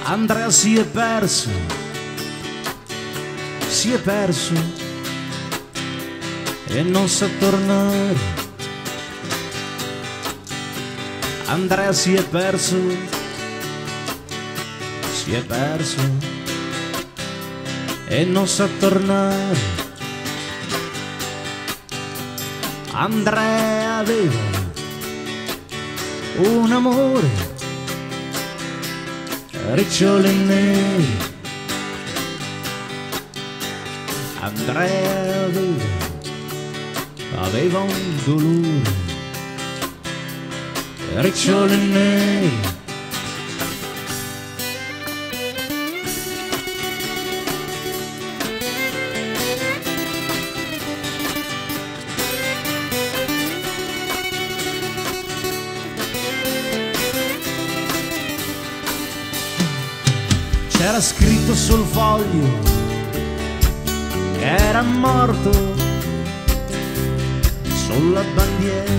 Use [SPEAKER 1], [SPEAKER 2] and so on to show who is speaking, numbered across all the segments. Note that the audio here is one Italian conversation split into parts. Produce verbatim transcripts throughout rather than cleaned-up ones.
[SPEAKER 1] Andrea si è perso, si è perso e non sa tornare. Andrea si è perso, si è perso e non sa tornare. Andrea aveva un amore, riccioli neri. Andrea aveva, aveva un dolore, riccioli neri. C'era scritto sul foglio che era morto sulla bandiera.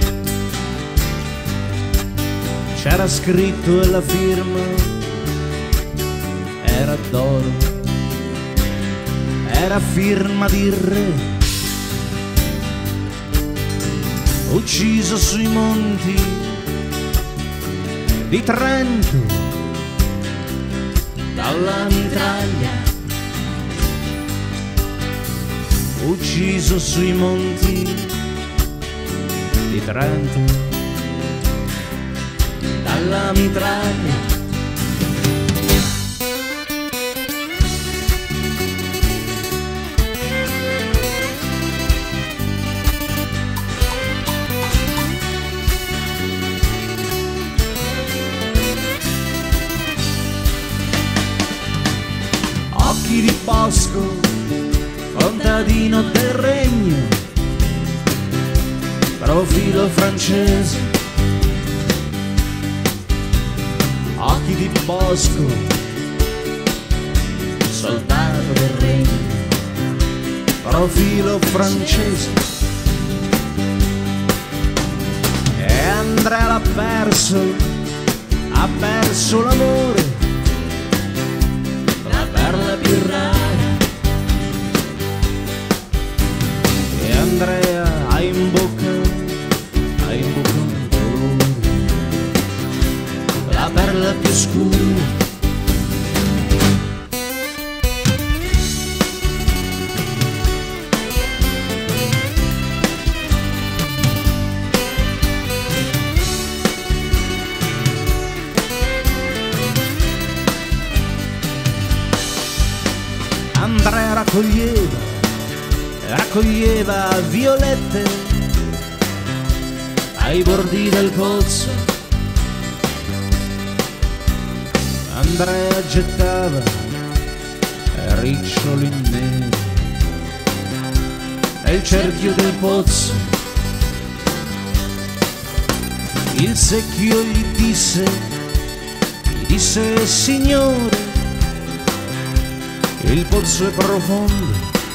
[SPEAKER 1] C'era scritto e la firma era d'oro, era firma di re, ucciso sui monti di Trento dalla mitraglia, ucciso sui monti di Trento dalla mitraglia. Occhi di bosco, contadino del regno, profilo francese. Occhi di bosco, soldato del regno, profilo francese. E Andrea l'ha perso, ha perso l'amore, la perla più rara. E Andrea ha in bocca, ha in bocca un dolore, la perla più scura. Andrea raccoglieva, raccoglieva violette ai bordi del pozzo. Andrea gettava riccioli neri nel cerchio del pozzo. Il secchio gli disse, gli disse: signore, il pozzo è profondo,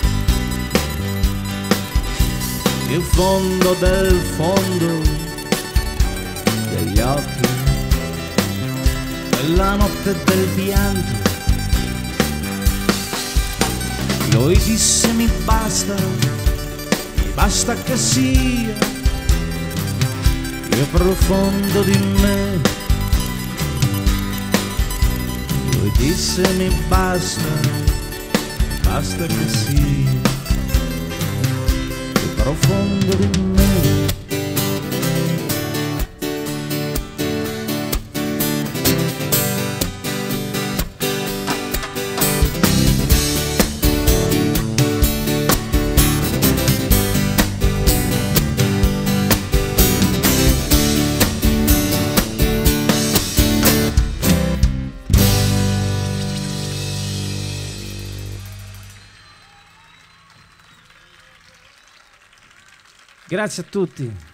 [SPEAKER 1] il fondo del fondo degli occhi, della notte del pianto. Lui disse: mi basta, mi basta che sia più profondo di me. Lui disse: mi basta, basta che sia più profondo di me. Grazie a tutti.